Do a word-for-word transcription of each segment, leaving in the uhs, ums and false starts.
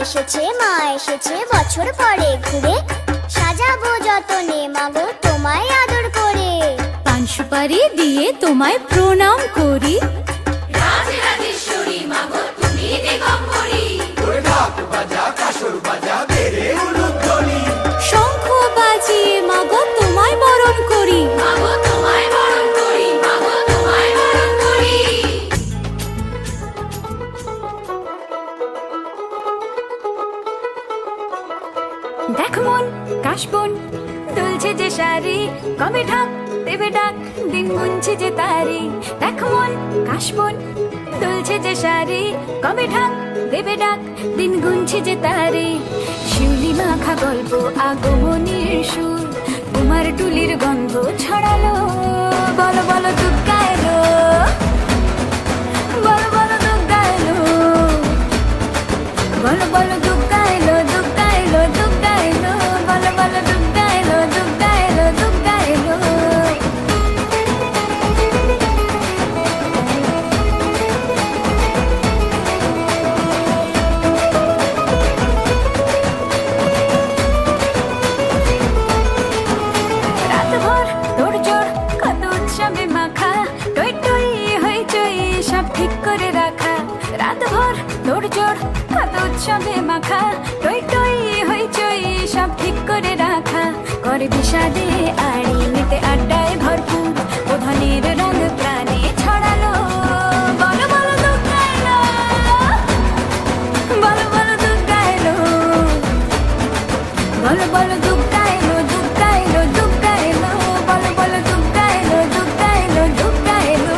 এসেছে মা এসেছে বছর পরে ঘুরে, সাজাবো যতনে মাগো তোমায় আদর করে। পান সুপারি দিয়ে তোমায় প্রণাম করি, রাজরাজেশ্বরী মাগো তুমি দিগম্বরী। ওরে ঢাক বাজা কাসর বাজা বেরে উলুধ্বনি, শঙ্খ বাজিয়ে মাগো তোমায় বরণ করি, মাগো তোমায় বরণ করি, মাগো তোমায় বরণ করি। দেখ মন কাশবন দুলছে যে শাড়ি, কবে ঢাক দেবে ডাক দিন গুনছে যে তারি। দেখ মন কাশবন দুলছে যে শাড়ি, কবে ঢাক দেবে ডাক দিন গুনছে যে তারি। শিউলি মাখা গল্প আগমনীর সুর, কুমার টুলির গন্ধ ছড়ালো, বলো বলো দুর্গা এলো, বলো বলো দুর্গা এলো, বলো বলো দুর্গা এলো, দুর্গা এলো, দুর্গা এলো, বলো বলো দুর্গা এলো, দুর্গা এলো, দুর্গা এলো। রাতভর তোড়জোড় কত উৎসবে মাখা, টই টই হইচই সব ঠিক করে রাখা। রাতভর তোড়জোড় কত উৎসবে মাখা, টই টই হইচই সব ঠিক করে রাখা। করে বিষাদে আড়ি নিতে আড্ডায় ভরপুর, প্রধানের রঙ প্রাণে ছড়ালো, বলো বলো দুর্গা এলো, বলো বলো দুর্গা এলো, বলো বলো দুর্গা এলো, দুর্গা এলো, দুর্গা এলো, বলো বলো দুর্গা এলো, দুর্গা এলো, দুর্গা এলো।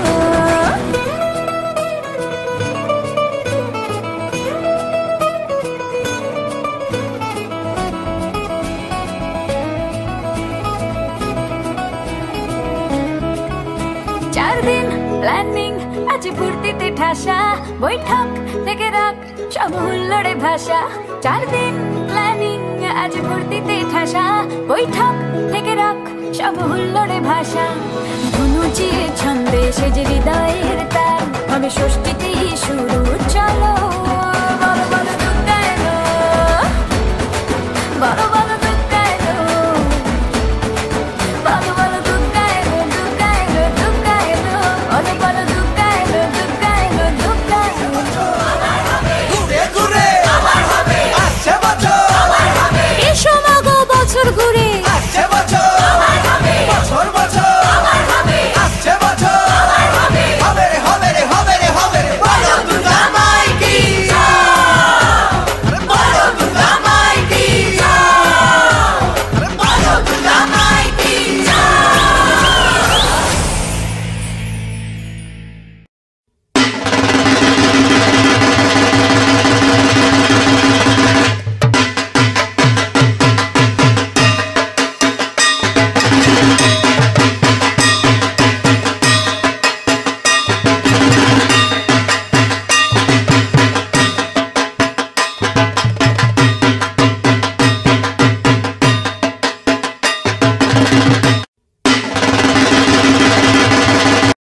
চার দিন প্ল্যানিং আজ ফুর্তিতে ঠাসা, বৈঠক থেকে রাখ সব হুল্লোড়ে ভাষা। চার দিন প্ল্যানিং আজ ফুর্তিতে ঠাসা, বৈঠক থেকে রাখ সব হুল্লোড়ে ভাষা। ধনুচির ছন্দে সেজে হৃদয়ের তার, হবে ষষ্ঠীতেই শুরু চলো।